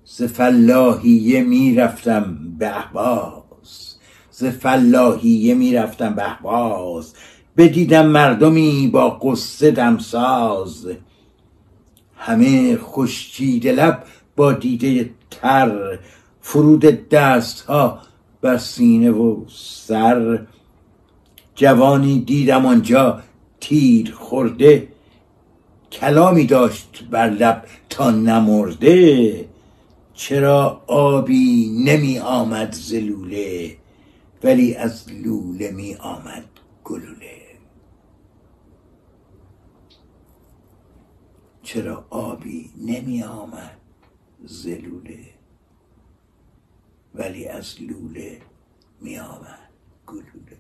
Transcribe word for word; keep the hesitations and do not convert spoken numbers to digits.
ز فلاحیه میرفتم به اهواز ز فلاحیه میرفتم به اهواز بدیدم مردمی با قصه دمساز همه خشکیده لب با دیده تر فرود دست ها بر سینه و سر جوانی دیدم آنجا تیر خورده کلامی داشت بر لب تا نمرده چرا آبی نمی آمد ز لوله ولی از لوله می آمد گلوله چرا آبی نمی آمد ز لوله ولی از لوله می آمد گلوله